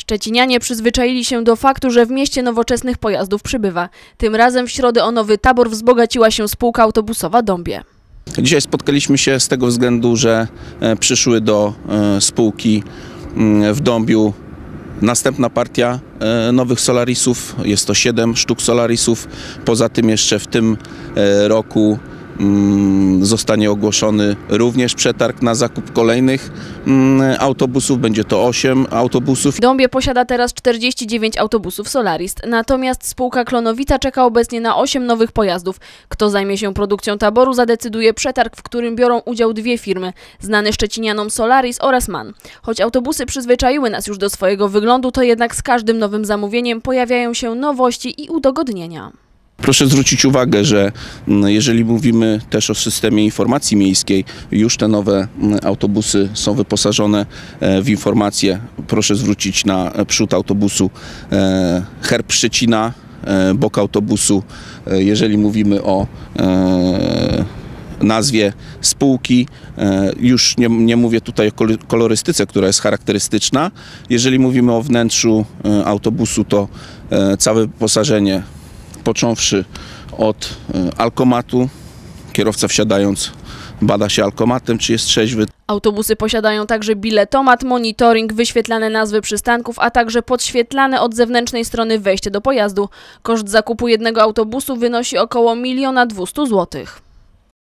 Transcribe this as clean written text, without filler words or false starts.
Szczecinianie przyzwyczaili się do faktu, że w mieście nowoczesnych pojazdów przybywa. Tym razem w środę o nowy tabor wzbogaciła się spółka autobusowa Dąbie. Dzisiaj spotkaliśmy się z tego względu, że przyszły do spółki w Dąbiu następna partia nowych Solarisów. Jest to 7 sztuk Solarisów. Poza tym jeszcze w tym roku zostanie ogłoszony również przetarg na zakup kolejnych autobusów. Będzie to 8 autobusów. Dąbie posiada teraz 49 autobusów Solaris, natomiast spółka Klonowica czeka obecnie na 8 nowych pojazdów. Kto zajmie się produkcją taboru, zadecyduje przetarg, w którym biorą udział 2 firmy, znane szczecinianom Solaris oraz MAN. Choć autobusy przyzwyczaiły nas już do swojego wyglądu, to jednak z każdym nowym zamówieniem pojawiają się nowości i udogodnienia. Proszę zwrócić uwagę, że jeżeli mówimy też o systemie informacji miejskiej, już te nowe autobusy są wyposażone w informacje. Proszę zwrócić na przód autobusu herb Szczecina, bok autobusu. Jeżeli mówimy o nazwie spółki, już nie mówię tutaj o kolorystyce, która jest charakterystyczna. Jeżeli mówimy o wnętrzu autobusu, to całe wyposażenie, począwszy od alkomatu, kierowca wsiadając bada się alkomatem, czy jest trzeźwy. Autobusy posiadają także biletomat, monitoring, wyświetlane nazwy przystanków, a także podświetlane od zewnętrznej strony wejście do pojazdu. Koszt zakupu jednego autobusu wynosi około 1 200 000 zł.